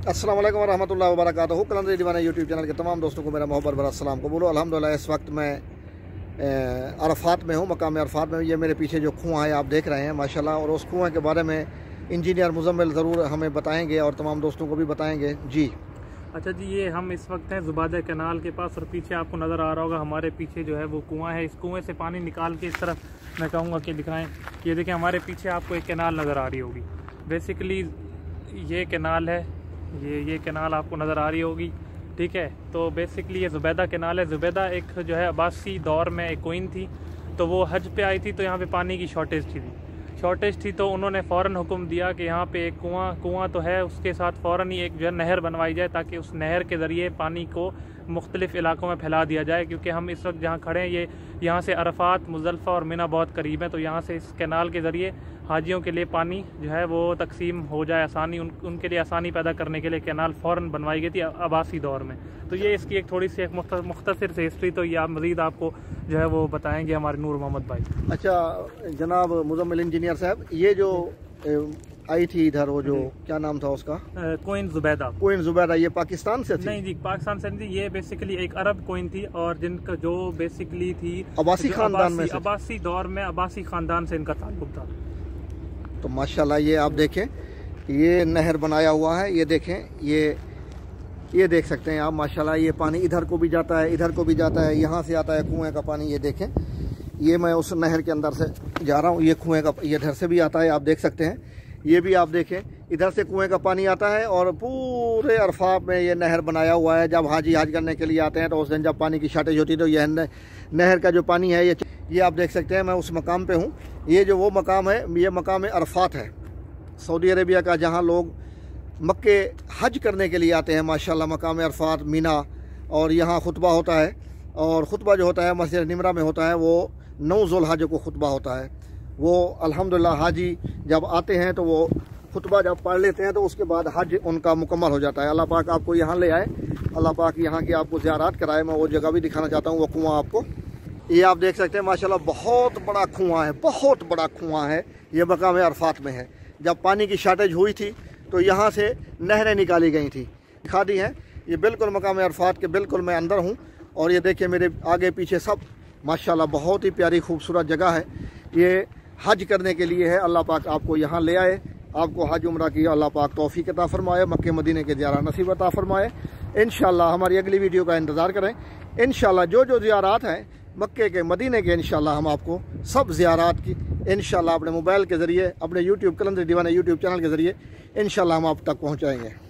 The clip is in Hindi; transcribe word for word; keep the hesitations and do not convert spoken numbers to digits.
अस्सलाम वालेकुम रहमतुल्लाहि व बरकातहू। कलंदर दीवाना यूट्यूब चैनल के तमाम दोस्तों को मेरा मोहब्बत भरा सलाम को बोलो। अल्हम्दुलिल्लाह इस वक्त मैं अरफात में हूँ, मकाम अरफात में। ये मेरे पीछे जो कुआँ है आप देख रहे हैं माशाल्लाह, और उस कुएँ के बारे में इंजीनियर मुजम्मिल ज़रूर हमें बताएंगे और तमाम दोस्तों को भी बताएंगे। जी अच्छा जी, ये हम इस वक्त हैं जुबादा कैनाल के पास, और पीछे आपको नज़र आ रहा होगा हमारे पीछे जो है वो कुआं है। इस कुएं से पानी निकाल के इस तरफ मैं कहूँगा कि दिखाएं। ये देखें हमारे पीछे आपको एक कैनाल नज़र आ रही होगी। बेसिकली ये कैनाल है, ये ये कैनाल आपको नज़र आ रही होगी, ठीक है। तो बेसिकली ये जुबैदा कैनाल है। जुबैदा एक जो है अब्बासी दौर में एक क्वीन थी, तो वो हज पे आई थी, तो यहाँ पे पानी की शॉर्टेज थी शॉर्टेज थी तो उन्होंने फ़ौरन हुक्म दिया कि यहाँ पे एक कुआं कुआं तो है, उसके साथ फ़ौरन ही एक जो है नहर बनवाई जाए, ताकि उस नहर के ज़रिए पानी को मुख्तलिफ इलाकों में फैला दिया जाए। क्योंकि हम इस वक्त जहाँ खड़े हैं, ये यहाँ से अरफात, मुज़दलिफ़ा और मिना बहुत करीब हैं, तो यहाँ से इस कैनाल के ज़रिए हाजियों के लिए पानी जो है वो तकसीम हो जाए, आसानी उन, उनके लिए आसानी पैदा करने के लिए कैनाल फ़ौरन बनवाई गई थी अब्बासी दौर में। तो ये इसकी एक थोड़ी सी एक मुख्तसर से हिस्ट्री, तो ये आप मज़ीद आपको जो है वो बताएंगे हमारे नूर मोहम्मद भाई। अच्छा जनाब मुजम्मिल इंजीनियर साहब, ये जो आई थी इधर, वो जो क्या नाम था उसका? क्वीन जुबैदा। क्वीन जुबैदा, ये पाकिस्तान से थी? नहीं जी, पाकिस्तान से नहीं थी। ये बेसिकली एक अरब क्वीन थी, और जिनका जो बेसिकली थी अब्बासी खानदान में, अब्बासी दौर में अब्बासी खानदान से इनका ताल्लुक था। तो माशाल्लाह ये आप देखें, ये नहर बनाया हुआ है, ये देखें, ये ये देख सकते हैं आप माशाल्लाह। ये पानी इधर को भी जाता है, इधर को भी जाता है, यहाँ से आता है कुएं का पानी। ये देखें, ये मैं उस नहर के अंदर से जा रहा हूँ, ये कुएं का ये इधर से भी आता है, आप देख सकते हैं। ये भी आप देखें, इधर से कुएं का पानी आता है, और पूरे अरफात में ये नहर बनाया हुआ है। जब हाजी हज करने के लिए आते हैं तो उस दिन जब पानी की शॉर्टेज होती है, तो यह नहर का जो पानी है ये ये आप देख सकते हैं। मैं उस मकाम पे हूँ, ये जो वो मकाम है, ये मकाम अरफात है सऊदी अरेबिया का, जहाँ लोग मक्के हज करने के लिए आते हैं माशाल्लाह। मकाम अरफात, मीना, और यहाँ खुतबा होता है, और ख़ुतबा जो होता है मस्जिद निमरा में होता है, वो नौ ज़ुल्हज को खुतबा होता है। वो अल्हम्दुलिल्लाह हाजी जब आते हैं तो वो खुतबा जब पढ़ लेते हैं, तो उसके बाद हज उनका मुकम्मल हो जाता है। अल्लाह पाक आपको यहाँ ले आए, अल्लाह पाक यहाँ की आपको ज़ियारत कराए। मैं वो जगह भी दिखाना चाहता हूँ, वो कुआँ आपको ये आप देख सकते हैं माशाल्लाह। बहुत बड़ा कुआँ है, बहुत बड़ा कुआँ है, ये मकाम अरफात में है। जब पानी की शॉर्टेज हुई थी तो यहाँ से नहरें निकाली गई थी, दिखा दी हैं। ये बिल्कुल मकाम अरफात के बिल्कुल मैं अंदर हूँ, और ये देखिए मेरे आगे पीछे सब माशाल्लाह बहुत ही प्यारी खूबसूरत जगह है। ये हज करने के लिए है। अल्लाह पाक आपको यहाँ ले आए, आपको हज उम्रा की अल्लाह पाक तौफीक अता फरमाए, मक्के मदीने के ज़ियारत नसीब अता फरमाए। इंशाअल्लाह हमारी अगली वीडियो का इंतज़ार करें। इंशाअल्लाह जो जो ज़ियारत हैं मक्के के, मदीने के, इंशाअल्लाह हम आपको सब ज़ियारत की इंशाअल्लाह अपने मोबाइल के ज़रिए, अपने यूट्यूब कलंदर दीवाना यूट्यूब चैनल के ज़रिए इंशाअल्लाह हम आप तक पहुँचाएँगे।